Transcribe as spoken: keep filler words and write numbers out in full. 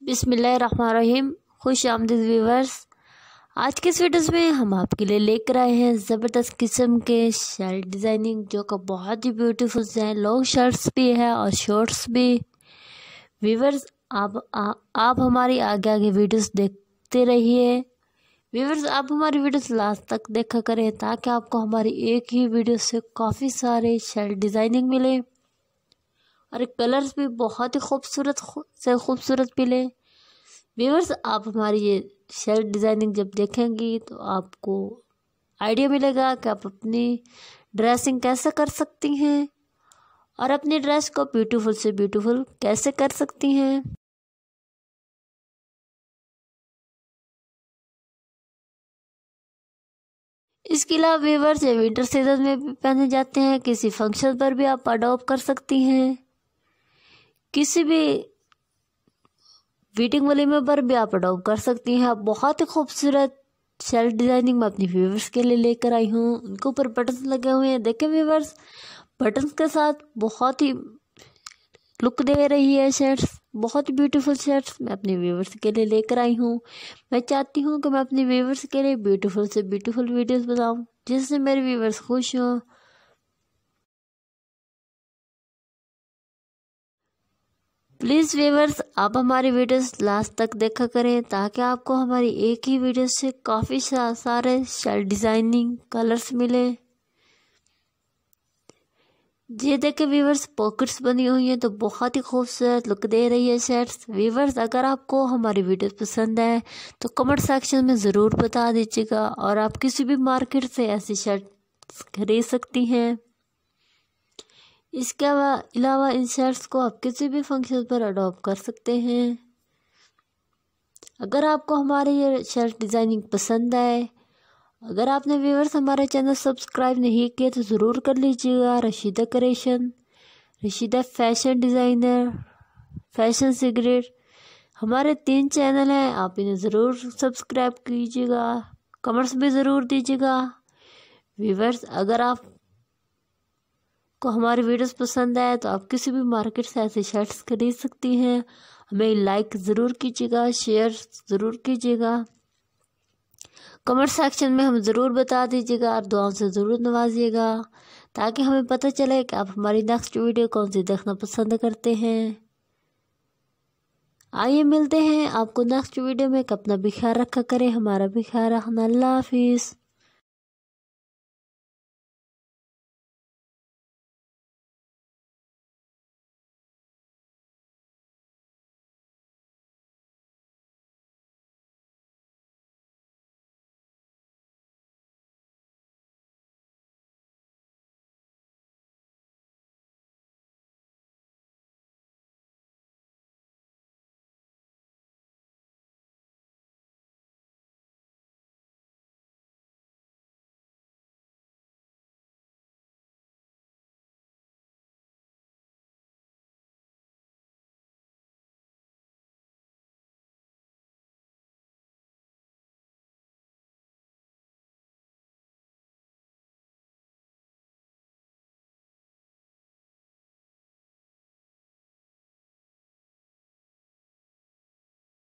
बिस्मिल्लाहिर्रहमानिर्रहीम। खुश आमदीद व्यूवर्स, आज के इस वीडियोस में हम आपके लिए लेकर आए हैं ज़बरदस्त किस्म के शर्ट डिज़ाइनिंग जो कि बहुत ही ब्यूटीफुल हैं। लॉन्ग शर्ट्स भी है और शॉर्ट्स भी। व्यूवर्स आप आ, आप हमारी आगे आगे वीडियोस देखते रहिए। व्यूवर्स आप हमारी वीडियोस लास्ट तक देखा करें ताकि आपको हमारी एक ही वीडियो से काफ़ी सारे शर्ट डिज़ाइनिंग मिले और कलर्स भी बहुत ही खूबसूरत से खूबसूरत मिले। व्यूवर्स आप हमारी ये शर्ट डिज़ाइनिंग जब देखेंगी तो आपको आइडिया मिलेगा कि आप अपनी ड्रेसिंग कैसे कर सकती हैं और अपनी ड्रेस को ब्यूटीफुल से ब्यूटीफुल कैसे कर सकती हैं। इसके अलावा व्यूवर्स ये विंटर सीजन में भी पहने जाते हैं, किसी फंक्शन पर भी आप अडॉप्ट कर सकती हैं, किसी भी वेडिंग वलीमे पर भी आप अडॉप्ट कर सकती हैं। आप बहुत ही खूबसूरत शर्ट डिज़ाइनिंग मैं अपनी व्यूवर्स के लिए लेकर आई हूँ। उनके ऊपर बटन्स लगे हुए हैं, देखें व्यूवर्स बटन्स के साथ बहुत ही लुक दे रही है शर्ट्स। बहुत ही ब्यूटीफुल शर्ट्स मैं अपने व्यूवर्स के लिए लेकर आई हूँ। मैं चाहती हूँ कि मैं अपने व्यूवर्स के लिए ब्यूटीफुल से ब्यूटीफुल वीडियोस बनाऊँ जिससे मेरे व्यूवर्स खुश हों। प्लीज़ व्यूवर्स आप हमारी वीडियोस लास्ट तक देखा करें ताकि आपको हमारी एक ही वीडियो से काफ़ी सारे शर्ट डिज़ाइनिंग कलर्स मिले। ये देखे व्यूवर्स पॉकेट्स बनी हुई हैं तो बहुत ही खूबसूरत लुक दे रही है शर्ट्स। व्यूवर्स अगर आपको हमारी वीडियोस पसंद है तो कमेंट सेक्शन में ज़रूर बता दीजिएगा और आप किसी भी मार्केट से ऐसी शर्ट खरीद सकती हैं। इसके अलावा इन शर्ट्स को आप किसी भी फंक्शन पर अडॉप्ट कर सकते हैं। अगर आपको हमारी ये शर्ट डिज़ाइनिंग पसंद आए, अगर आपने व्यूवर्स हमारा चैनल सब्सक्राइब नहीं किया तो ज़रूर कर लीजिएगा। Rashida creation, Rashida fashion designer, fashion secret हमारे तीन चैनल हैं, आप इन्हें ज़रूर सब्सक्राइब कीजिएगा। कमेंट्स भी ज़रूर दीजिएगा। व्यूवर्स अगर आप को हमारी वीडियोस पसंद आए तो आप किसी भी मार्केट से ऐसे शर्ट्स खरीद सकती हैं। हमें लाइक ज़रूर कीजिएगा, शेयर ज़रूर कीजिएगा, कमेंट सेक्शन में हम ज़रूर बता दीजिएगा और दुआओं से ज़रूर नवाजिएगा ताकि हमें पता चले कि आप हमारी नेक्स्ट वीडियो कौन सी देखना पसंद करते हैं। आइए मिलते हैं आपको नेक्स्ट वीडियो में। अपना भी ख्याल रखा करें, हमारा भी ख्याल रखना। अल्लाह हाफिज़।